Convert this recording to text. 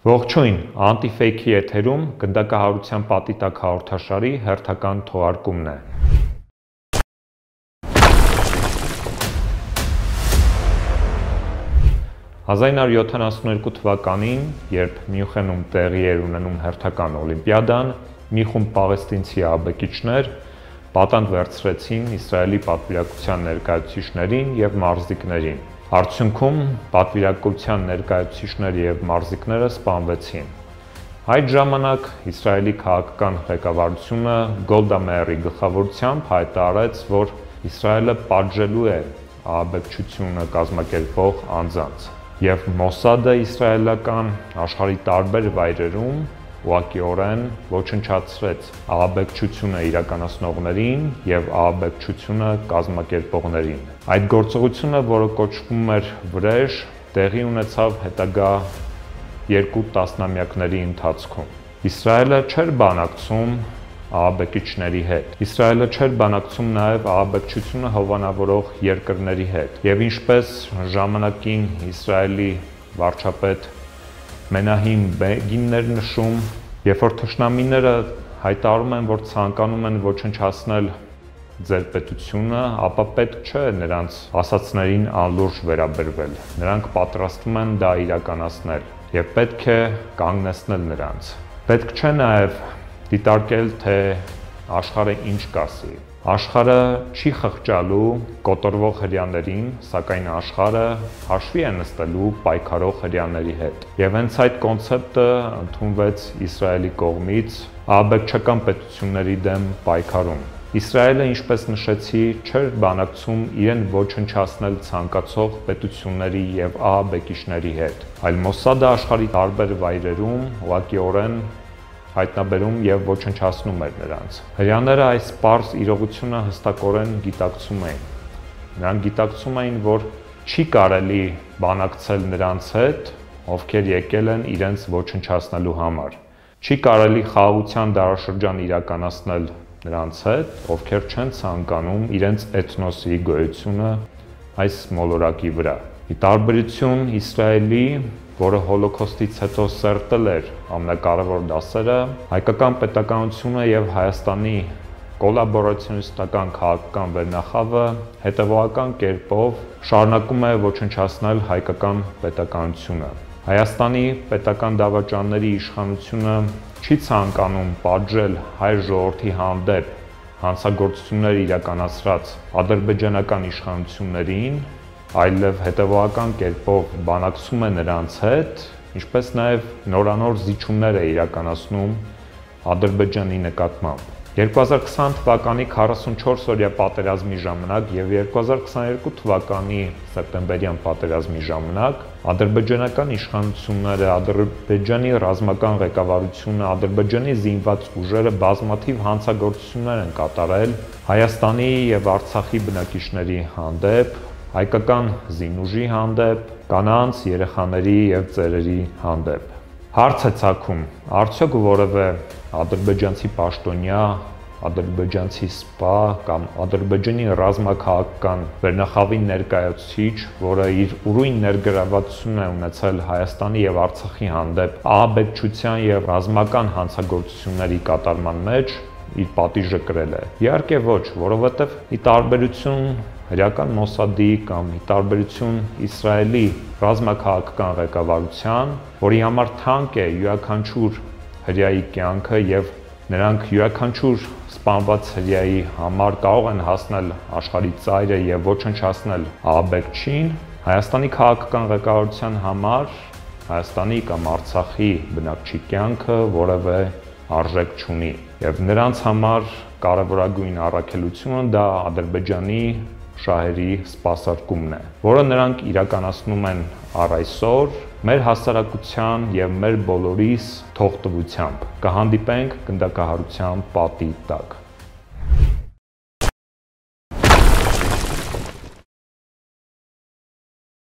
Ողջույն, Anti-Fake-ի եթերում գնդակահարության պատի տակ հաղորդաշարի հերթական թողարկումն է։ 1972 թվականին, երբ Մյունխենում տեղի էր ունենում հերթական օլիմպիադան, մի խումբ պաղեստինցի ահաբեկիչներ պատանդ վերցրեցին Իսրայելի պատվիրակության ներկայացուցիչներին և մարզիկներին։ Արդյունքում պատվիրակության ներկայացուցիչները և մարզիկները սպանվեցին։ Այդ ժամանակ Իսրայելի քաղաքական ղեկավարությունը Գոլդա Մեիրի գլխավորությամբ հայտարարեց, որ Իսրայելը պատժելու է ահաբեկչությունը կազմակերպող անձանց, և Մոսադը իսրայելական աշխարհի տարբեր վայրերում ուղղակիորեն ոչնչացրեց ահաբեկչությունը իրականացնողներին և ահաբեկչությունը կազմակերպողներին։ Այդ գործողությունը, որը կոչվում էր վրեժ, տեղի ունեցավ հետագա 2 տասնամյակների ընթացքում։ Իսրայելը չէր բանակցում ահաբեկիչների հետ։ Իսրայելը չէր բանակցում նաև ահաբեկչությունը հովանավորող երկրների հետ։ Եվ ինչպես ժամանակին Իսրայելի վարչապետ Մենահեմ Բեգինն էր նշում, երբ որ թշնամիները հայտարարում են, որ ցանկանում են ոչնչացնել ձեր պետությունը, ապա պետք չէ նրանց ասածներին անլուրջ վերաբերվել։ Նրանք պատրաստվում են դա իրականացնել և պետք է կանգնեցնել նրանց։ Պետք չէ նաև դիտարկել, թե աշխարհը ինչ կասի։ Աշխարհը չի խղճալու կոտորվող հրեաներին, սակայն աշխարհը հաշվի է նստելու պայքարող հրեաների հետ։ Եվ հենց այդ կոնցեպտը ընդունվեց Իսրայելի կողմից ահաբեկչական պետությունների դեմ պայքարում։ Իսրայելը, ինչպես նշեցի, չէր բանակցում իրեն ոչնչացնել ցանկացող պետությունների և ահաբեկիչների հետ, այլ Մոսադը աշխարհի տարբեր վայրերում ուղղակիորեն հայտնաբերում և ոչնչացնում էր նրանց։ Հրեաները այս պարզ իրողությունը հստակորեն գիտակցում էին։ Նրանք գիտակցում էին, որ չի կարելի բանակցել նրանց հետ, ովքեր եկել են իրենց ոչնչացնելու համար։ Չի կարելի խաղաղության դարաշրջան իրականացնել նրանց հետ, ովքեր չեն ցանկանում իրենց էթնոսի գոյությունը այս մոլորակի վրա։ Ի տարբերություն Իսրայելի, որը հոլոքոստից հետո սերտել էր ամենակարևոր դասերը, հայկական պետականությունը և Հայաստանի կոլաբորացիոնիստական քաղաքական վերնախավը հետևողական կերպով շարունակում է ոչնչացնել հայկական պետականությունը։ Հայաստանի պետական դավաճանների իշխանությունը չի ցանկանում պատժել հայ ժողովրդի հանդեպ հանցագործություններ իրականացրած ադրբեջանական իշխանություններին, այլև հետևողական կերպով բանակցում է նրանց հետ, ինչպես նաև նորանոր զիջումներ է իրականացնում Ադրբեջանի նկատմամբ։ 2020 թվականի 44-օրյա պատերազմի ժամանակ և 2022 թվականի սեպտեմբերյան պատերազմի ժամանակ ադրբեջանական իշխանությունները, Ադրբեջանի ռազմական ղեկավարությունը, Ադրբեջանի զինված ուժերը բազմաթիվ հանցագործություններ են կատարել Հայաստանի և Արցախի բնակիչների հանդեպ, հայկական զինուժի հանդեպ, կանանց, երեխաների և ծերերի հանդեպ։ Հարց է ծագում, արդյոք որևէ ադրբեջանցի պաշտոնյա, ադրբեջանցի սպա կամ Ադրբեջանի ռազմաքաղաքական վերնախավի ներկայացուցիչ, որը իր ուրույն ներգրավվածությունն է ունեցել Հայաստանի և Արցախի հանդեպ ահաբեկչության և ռազմական հանցագործությունների կատարման մեջ, իր պատիժը կրել է։ Իհարկե ոչ, որովհետև ի տարբերություն հրեական Մոսադի կամ ի տարբերություն Իսրայելի ռազմաքաղաքական ղեկավարության, որի համար թանկ է յուրաքանչյուր հրեայի կյանքը և նրանք յուրաքանչյուր սպանված հրեայի համար կարող են հասնել աշխարհի ծայրը և ոչնչացնել ահաբեկչին, Հայաստանի քաղաքական ղեկավարության համար Հայաստանի կամ Արցախի բնակչի կյանքը որևէ արժեք չունի։ Եվ նրանց համար կարևորագույն առաքելությունը դա Ադրբեջանի շահերի սպասարկումն է, որը նրանք իրականացնում են առ այսօր մեր հասարակության և մեր բոլորիս թողտվությամբ։ Կհանդիպենք գնդակահարության պատի տակ։